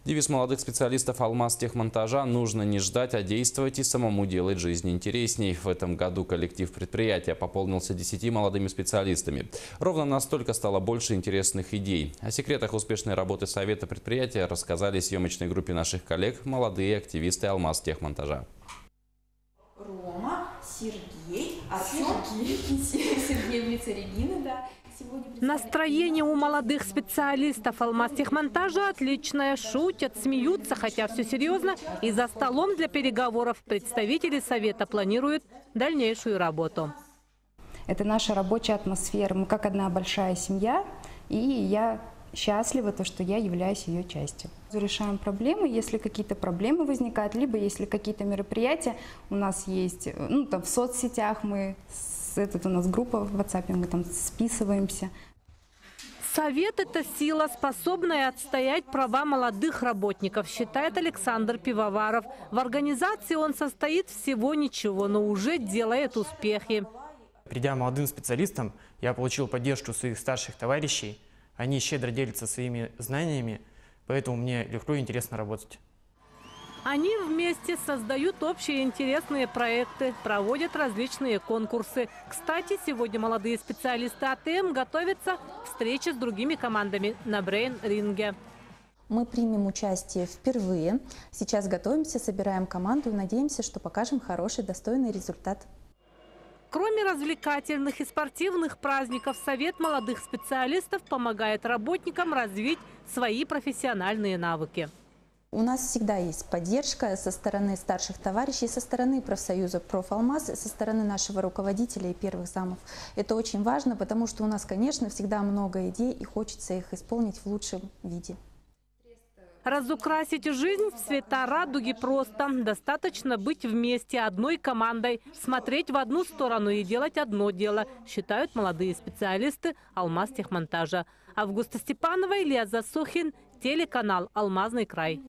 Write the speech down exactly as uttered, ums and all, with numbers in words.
Девиз молодых специалистов «Алмазтехмонтажа» – нужно не ждать, а действовать и самому делать жизнь интересней. В этом году коллектив предприятия пополнился десятью молодыми специалистами. Ровно настолько стало больше интересных идей. О секретах успешной работы совета предприятия рассказали съемочной группе наших коллег молодые активисты «Алмазтехмонтажа». Рома, Сергей, Артем, Сергей, Регина, да. Настроение у молодых специалистов «Алмазтехмонтажа» отличное. Шутят, смеются, хотя все серьезно. И за столом для переговоров представители совета планируют дальнейшую работу. Это наша рабочая атмосфера. Мы как одна большая семья, и я счастлива, то, что я являюсь ее частью. Решаем проблемы, если какие-то проблемы возникают, либо если какие-то мероприятия у нас есть, ну, там в соцсетях мы, это у нас группа в WhatsApp, мы там списываемся. Совет – это сила, способная отстоять права молодых работников, считает Александр Пивоваров. В организации он состоит всего ничего, но уже делает успехи. Придя молодым специалистам, я получил поддержку своих старших товарищей. Они щедро делятся своими знаниями, поэтому мне легко и интересно работать. Они вместе создают общие интересные проекты, проводят различные конкурсы. Кстати, сегодня молодые специалисты АТМ готовятся к встрече с другими командами на брейн-ринге. Мы примем участие впервые. Сейчас готовимся, собираем команду и надеемся, что покажем хороший, достойный результат. Кроме развлекательных и спортивных праздников, Совет молодых специалистов помогает работникам развить свои профессиональные навыки. У нас всегда есть поддержка со стороны старших товарищей, со стороны профсоюза «Профалмаз», со стороны нашего руководителя и первых замов. Это очень важно, потому что у нас, конечно, всегда много идей и хочется их исполнить в лучшем виде. Разукрасить жизнь в цвета радуги просто. Достаточно быть вместе, одной командой, смотреть в одну сторону и делать одно дело, считают молодые специалисты «Алмазтехмонтажа». Августа Степанова, Илья Засухин, телеканал «Алмазный край».